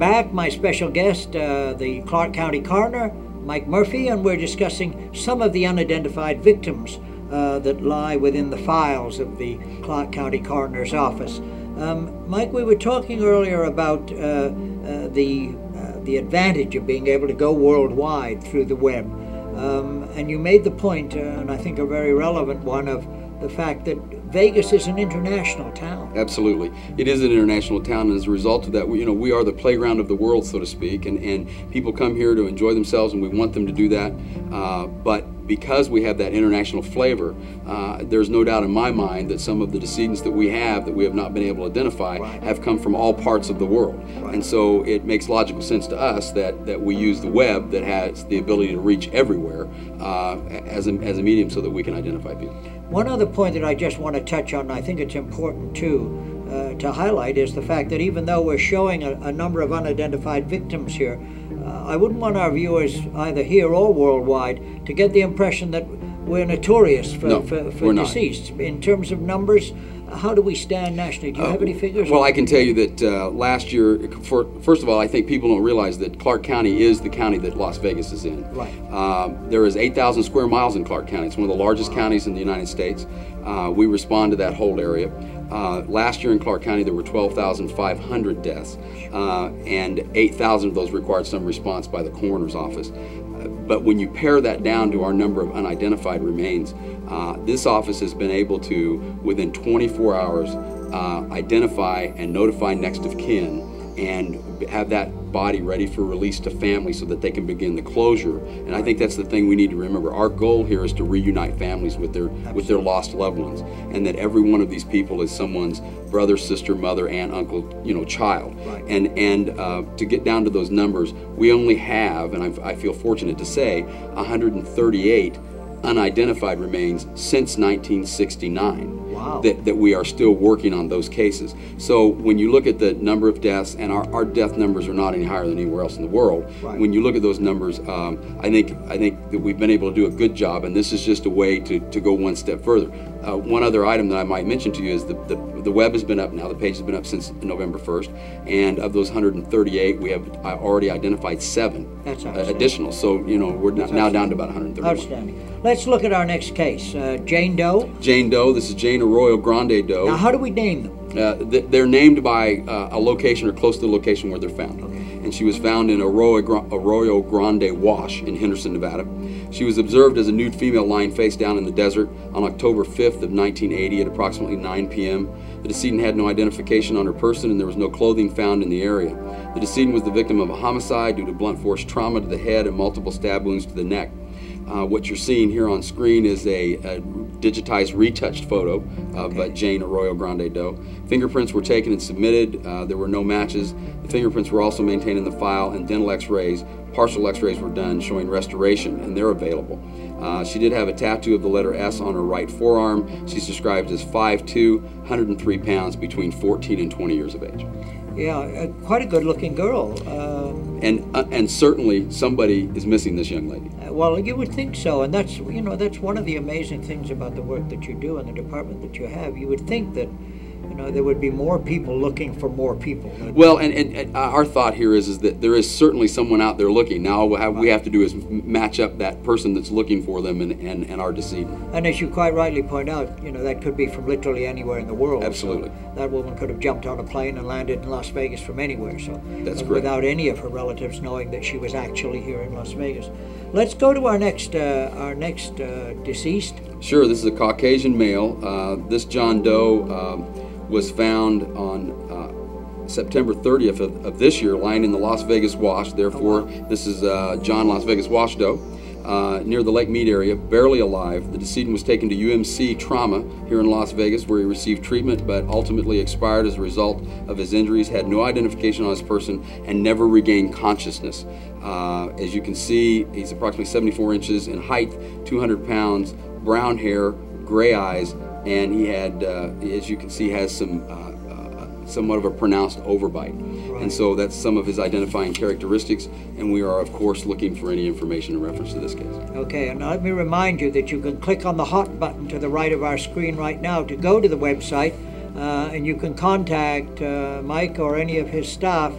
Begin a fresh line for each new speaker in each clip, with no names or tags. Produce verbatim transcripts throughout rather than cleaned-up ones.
back. My special guest, uh, the Clark County Coroner, Mike Murphy, and we're discussing some of the unidentified victims uh, that lie within the files of the Clark County Coroner's Office. Um, Mike, we were talking earlier about uh, uh, the, uh, the advantage of being able to go worldwide through the web. Um, and you made the point, uh, and I think a very relevant one, of the fact that Vegas is an international town.
Absolutely. It is an international town, and as a result of that, we, you know, we are the playground of the world, so to speak, and, and people come here to enjoy themselves, and we want them to do that. Uh, but because we have that international flavor, uh, there's no doubt in my mind that some of the decedents that we have that we have not been able to identify right. have come from all parts of the world. Right. And so it makes logical sense to us that, that we use the web that has the ability to reach everywhere uh, as, a, as a medium so that we can identify people.
One other point that I just want to touch on, and I think it's important too, uh, to highlight, is the fact that even though we're showing a, a number of unidentified victims here, uh, I wouldn't want our viewers, either here or worldwide, to get the impression that we're notorious for,
no,
for, for
we're
deceased.
Not.
In terms of numbers, how do we stand nationally? Do you uh, have any figures?
Well, I can tell you that uh, last year, for, first of all, I think people don't realize that Clark County is the county that Las Vegas is in.
Right.
Uh, there is eight thousand square miles in Clark County. It's one of the largest wow. counties in the United States. Uh, we respond to that whole area. Uh, last year in Clark County, there were twelve thousand five hundred deaths, uh, and eight thousand of those required some response by the coroner's office. Uh, but when you pare that down to our number of unidentified remains, uh, this office has been able to, within twenty-four hours, uh, identify and notify next of kin and have that body ready for release to family so that they can begin the closure. And I think that's the thing we need to remember. Our goal here is to reunite families with their Absolutely. with their lost loved ones, and that every one of these people is someone's brother, sister, mother, aunt, uncle, you know, child.
Right.
And and uh, to get down to those numbers, we only have, and I, I feel fortunate to say, one hundred thirty-eight unidentified remains since nineteen sixty-nine.
Wow.
That, that we are still working on those cases. So when you look at the number of deaths, and our, our death numbers are not any higher than anywhere else in the world,
right.
when you look at those numbers, um, I think I think that we've been able to do a good job, and this is just a way to, to go one step further. Uh, one other item that I might mention to you is the, the, the web has been up now, the page has been up since November first, and of those one hundred thirty-eight, we have already identified seven
That's
uh, additional. So, you know, we're
That's
now down to about one hundred thirty-one.
Outstanding. Let's look at our next case. Uh, Jane Doe.
Jane Doe, this is Jane Arroyo Grande Doe.
Now, how do we name them?
Uh, th they're named by uh, a location or close to the location where they're found.
Okay.
And she was found in Arroyo, Gra Arroyo Grande Wash in Henderson, Nevada. She was observed as a nude female lying face down in the desert on October fifth of nineteen eighty at approximately nine p m The decedent had no identification on her person, and there was no clothing found in the area. The decedent was the victim of a homicide due to blunt force trauma to the head and multiple stab wounds to the neck. Uh, what you're seeing here on screen is a, a digitized, retouched photo of
okay.
uh, Jane Arroyo Grande Doe. Fingerprints were taken and submitted. Uh, there were no matches. The fingerprints were also maintained in the file, and dental x-rays, partial x-rays were done showing restoration, and they're available. Uh, she did have a tattoo of the letter S on her right forearm. She's described as five two, one hundred three pounds, between fourteen and twenty years of age.
Yeah, uh, quite a good-looking girl. Um,
and uh, and certainly somebody is missing this young lady.
Uh, well, you would think so, and that's you know that's one of the amazing things about the work that you do and the department that you have. You would think that you know there would be more people looking for more people.
Well, and, and, and our thought here is is that there is certainly someone out there looking. Now what we have to do is match up that person that's looking for them and, and, and our decedent.
And as you quite rightly point out, you know that could be from literally anywhere in the world.
Absolutely.
So that woman could have jumped on a plane and landed in Las Vegas from anywhere. So
that's correct.
Without any of her relatives knowing that she was actually here in Las Vegas. Let's go to our next uh, our next uh, deceased.
Sure. This is a Caucasian male. Uh, this John Doe um, was found on uh, September thirtieth of, of this year, lying in the Las Vegas Wash. Therefore, oh, wow. This is uh, John Las Vegas Wash Doe. Uh, near the Lake Mead area, barely alive. The decedent was taken to U M C Trauma here in Las Vegas, where he received treatment but ultimately expired as a result of his injuries, had no identification on his person, and never regained consciousness. Uh, as you can see, he's approximately seventy-four inches in height, two hundred pounds, brown hair, gray eyes, and he had, uh, as you can see, has some uh, somewhat of a pronounced overbite. Right. And so that's some of his identifying characteristics, and we are of course looking for any information in reference to this case.
Okay, and let me remind you that you can click on the hot button to the right of our screen right now to go to the website, uh, and you can contact uh, Mike or any of his staff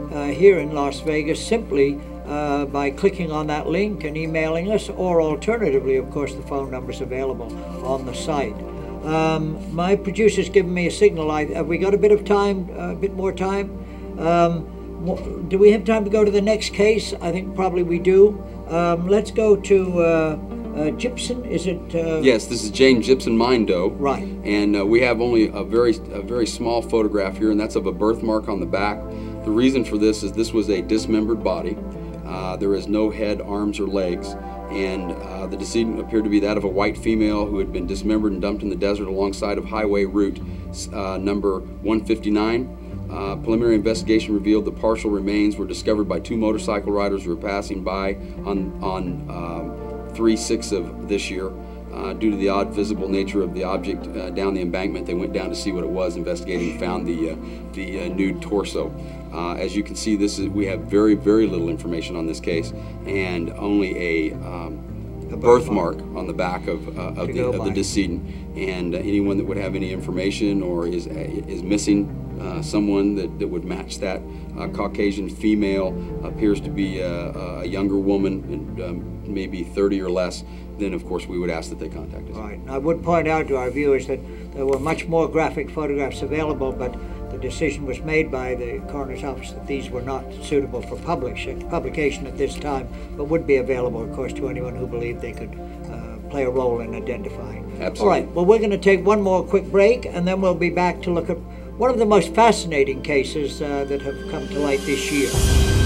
uh, here in Las Vegas simply uh, by clicking on that link and emailing us, or alternatively, of course, the phone number's available on the site. Um, my producer's given me a signal. I, have we got a bit of time, uh, a bit more time? Um, do we have time to go to the next case? I think probably we do. Um, let's go to uh, uh, Gibson. Is it? Uh,
yes, this is Jane Gibson Mine Doe.
Right.
And uh, we have only a very, a very small photograph here, and that's of a birthmark on the back. The reason for this is this was a dismembered body. Uh, there is no head, arms, or legs. And uh, the decedent appeared to be that of a white female who had been dismembered and dumped in the desert alongside of highway route uh, number one fifty-nine. Uh, preliminary investigation revealed the partial remains were discovered by two motorcycle riders who were passing by on on um, three six of this year. Uh, due to the odd visible nature of the object uh, down the embankment, they went down to see what it was. Investigating found the uh, the uh, nude torso. Uh, as you can see, this is we have very very little information on this case, and only a, um, a birthmark on the back of uh, of, the, of the decedent. And uh, anyone that would have any information or is is missing uh, someone that, that would match that uh, Caucasian female, appears to be a, a younger woman, and um, maybe thirty or less, then of course we would ask that they contact us.
All right. I would point out to our viewers that there were much more graphic photographs available, but the decision was made by the coroner's office that these were not suitable for publish, publication at this time, but would be available, of course, to anyone who believed they could uh, play a role in identifying.
Absolutely.
All right. Well, we're going to take one more quick break, and then we'll be back to look at one of the most fascinating cases uh, that have come to light this year.